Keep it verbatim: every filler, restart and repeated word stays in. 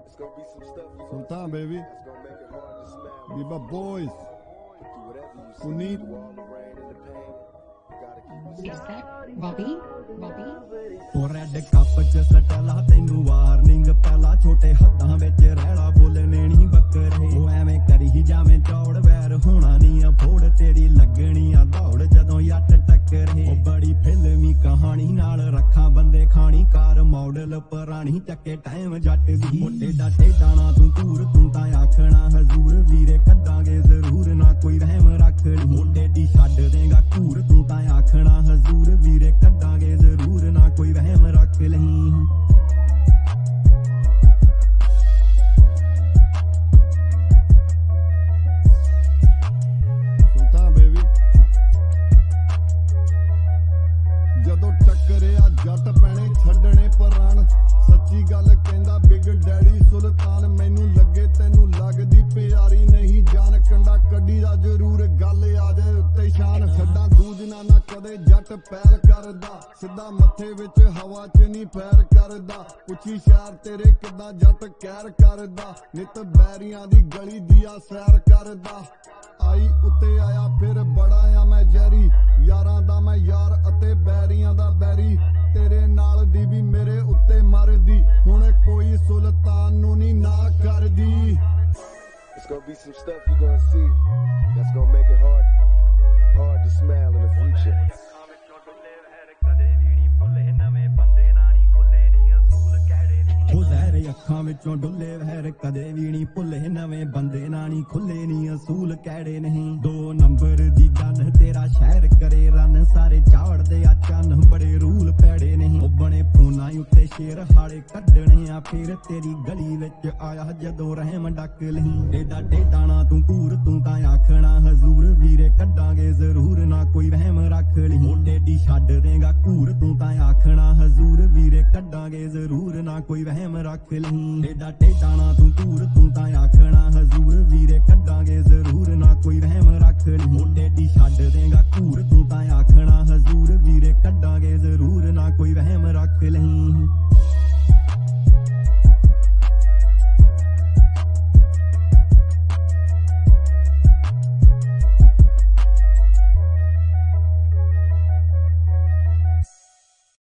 Sultan, baby. Biba Boys. Puneet. Is that Bobby? Bobby? ਉਹ red cup ਚ ਸਟਲਾ ਤੈਨੂੰ ਵਾਰਨਿੰਗ ਪਹਿਲਾ ਛੋਟੇ ਹੱਥਾਂ ਵਿੱਚ ਰਹਿਣਾ ਬੋਲਣੇ ਨਹੀਂ ਬੱਕਰੇ ਉਹ ਐਵੇਂ ਕਰੀ ਜਾਵੇਂ ਚੌੜ ਵੈਰ ਹੋਣਾ ਨਹੀਂ ਅਫੋੜ ਤੇਰੀ ਲੱਗਣੀ ਆ ਦੌੜ ਜਦੋਂ ਯੱਟ ਟੱਕਰੇ ਉਹ ਬੜੀ ਫਿਲਮੀ ਕਹਾਣੀ ਨਾਲ ਰੱਖਾਂ ਬੰਦੇ ਖਾਣੀ ਕਾਰ ਮਾਡਲ ਪੁਰਾਣੀ ਚੱਕੇ ਟਾਈਮ ਜੱਟ ਦੀ ਮੋਟੇ ਡਾਟੇ ਦਾਣਾ ਤੂੰ ਧੂਰ ਤੂੰ ਤਾਂ ਆਖਣਾ ਹਜ਼ੂਰ ਵੀਰੇ ਕੱਢਾਂਗੇ ਜ਼ਰੂਰ ਨਾ ਕੋਈ ਰਹਿਮ ਰੱਖ ਲਈ ਮੋਟੇ ਦੀ ਛੱਡ ਦੇਗਾ ਘੂਰ ਤੂੰ ਤਾਂ ਆਖਣਾ ਹਜ਼ੂਰ ਵੀਰੇ ਕੱਢਾਂਗੇ ਜ਼ਰੂਰ ਨਾ ਕੋਈ ਵਹਿਮ ਰੱਖ ਲਈ ਸੁਲਤਾਨ ਬੇਬੀ ਜਦੋਂ ਟੱਕਰਿਆ ਜੱਟ ਪੈਣੇ ਛੱਡਣੇ ਪਰਾਣ ਸੱਚੀ ਗੱਲ ਕਹਿੰਦਾ ਬਿਗ ਡੈਡੀ ਸੁਲਤਾਨ ਮੈਨੂੰ ਲੱਗੇ ਤੈਨੂੰ ਲੱਗਦੀ ਪਿਆਰੀ ਨਹੀਂ ਜਾਨ ਕੰਡਾ ਕੱਢੀ ਦਾ ਜ਼ਰੂਰ ਗੱਲ ਆ ਜਾਏ ਉੱਤੇ ਸ਼ਾਨ ਛੱਡਾਂ ਦੂਜਨਾ ਨਾ ਕਦੇ ਜੱਟ ਪੈਰ ਕਰਦਾ ਸਿੱਧਾ ਮੱਥੇ ਵਿੱਚ ਹਵਾ 'ਚ ਨਹੀਂ ਪੈਰ ਕਰਦਾ ਪੁੱਛੀ ਸ਼ਹਿਰ ਤੇਰੇ ਕਿੱਦਾਂ ਜੱਟ ਕਹਿਰ ਕਰਦਾ ਨਿਤ ਬੈਰੀਆਂ ਦੀ ਗਲੀ ਦੀਆਂ ਸੈਰ ਕਰਦਾ ਆਈ ਉੱਤੇ ਆਇਆ ਫਿਰ ਬੜਾ ਆ ਮੈਂ ਜੈਰੀ ਯਾਰਾਂ ਦਾ ਮੈਂ ਯਾਰ ਅਤੇ ਬੈਰੀਆਂ ਦਾ ਬੈਰੀ ਤੇਰੇ ਨਾਲ ਦੀ ਵੀ ਮੇਰੇ ਉੱਤੇ ਮਰਦੀ ਹੁਣ ਕੋਈ ਸੁਲਤਾਨ ਨੂੰ ਨਹੀਂ ਨਾ ਕਰਦੀ It's gonna be some stuff you're gonna see that's gonna make it hard, hard to smile in the future. ਉਹ ਜ਼ਹਿਰ ਅੱਖਾਂ ਵਿੱਚੋਂ ਡੁੱਲੇ ਵਹਿਰ ਕਦੇ ਵੀ ਨਹੀਂ ਭੁੱਲੇ ਨਵੇਂ ਬੰਦੇ ਨਾ ਨਹੀਂ ਖੁੱਲੇ ਨਹੀਂ ਅਸੂਲ ਕਿਹੜੇ ਨਹੀਂ ਦੋ ਨੰਬਰ ਦੀ ਗੱਲ ਤੇਰਾ ਸ਼ਹਿਰ ਕਰੇ ਰਨ ਸਾਰੇ ਝਾੜਦੇ ਆ ਚੰਨ ਬੜੇ ਰੂਲ ਪੈੜੇ ਨਹੀਂ ਉਹ ਬਣੇ ਫੋਨਾਂ ਉੱਤੇ ਸ਼ੇਰ ਹਾੜੇ ਕੱਢਣੇ ਆ ਫਿਰ ਤੇਰੀ ਗਲੀ ਵਿੱਚ ਆਇਆ ਜਦੋਂ ਰਹਿਮ ਡੱਕ ਲਈ ਡੇਡਾ ਡੇਡਾਣਾ ਤੂੰ ਘੂਰ ਤੂੰ ਤਾਂ ਆਖਣਾ ਹਜ਼ੂਰ ਵੀਰੇ ਕੱਢਾਂਗੇ ਜ਼ਰੂਰ ਨਾ ਕੋਈ ਵਹਿਮ ਰੱਖ ਲਈ ਮੋਢੇ ਦੀ ਛੱਡ ਦੇਗਾ ਘੂਰ ਤੂੰ ਤਾਂ ਆਖਣਾ ਹਜ਼ੂਰ ਵੀਰੇ ਕੱਢਾਂਗੇ ਜ਼ਰੂਰ ਨਾ ਕੋਈ ਵਹਿਮ ਰੱਖ ਲਈ ਡੇਡਾ ਡੇਡਾਣਾ ਤੂੰ ਘੂਰ ਤੂੰ ਤਾਂ ਆਖਣਾ